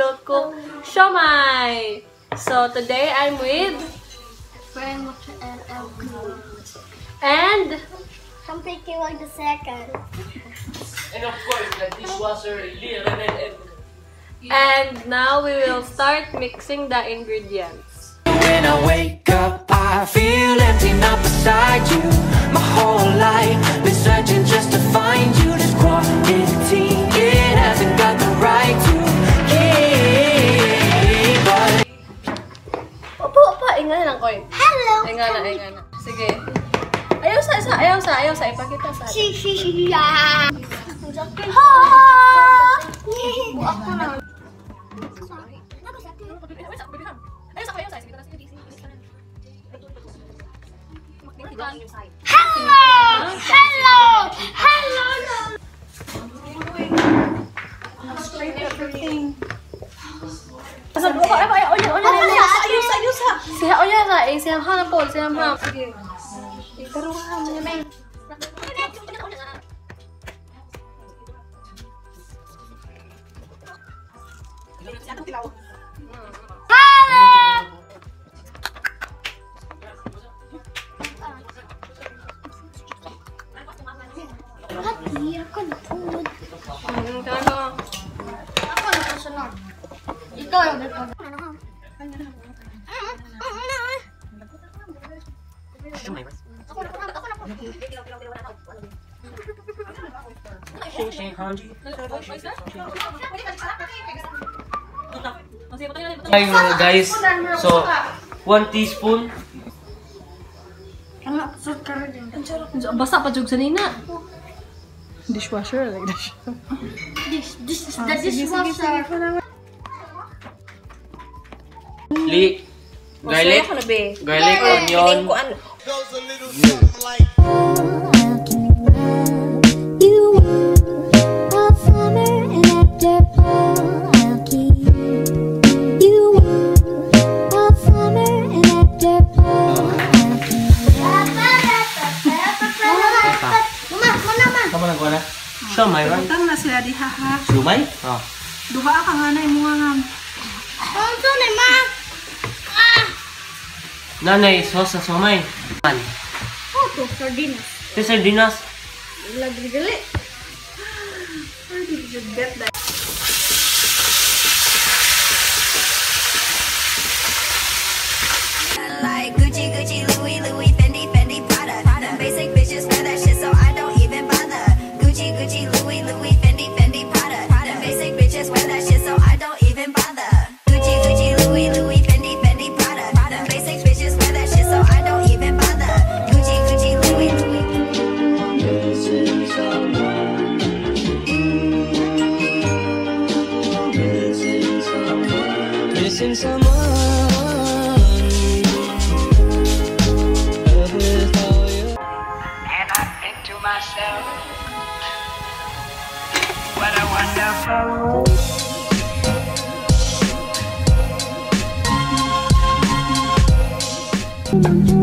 will cook siomai. So today I'm with and I'm picking like the second. And of course, the dishwasher, lreancarmelle. And now we will start mixing the ingredients. When I wake up, I feel empty, not beside you. My whole life been searching just to find you. This quarantine, it hasn't got the right to keep us. Opo, ingana lang, Koy. Hello. Ingana. Sige. Ayaw sa. Ipakita sa atin. Ha! Buak ko na. Ako na kasunod. Ito yung dito. Ayun guys, so 1 teaspoon. Basa pa jug sa nina. Dishwasher like that. This is the dishwasher. Garlic, onion. Kamu nang kuana? Siomai right? Tang na sila di haha. Siomai? Oh. Duha ka nga na imo nga. Ano ni ma? Nanay, sauce sa siomai. Man. Oh, to sardinas. Ito sardinas. Lagi-gali. Where did you get that? Like Gucci, Louis, Fendi, Prada. Them basic bitches wear that shit, so I don't even bother. Gucci, Louis, Fendi, Prada. Them basic bitches wear that shit, so I don't even bother. Gucci, Louis, Fendi, Prada. Them basic bitches wear that shit, so I don't even bother. Gucci, Louis. Missing someone. Myself, what a wonderful world.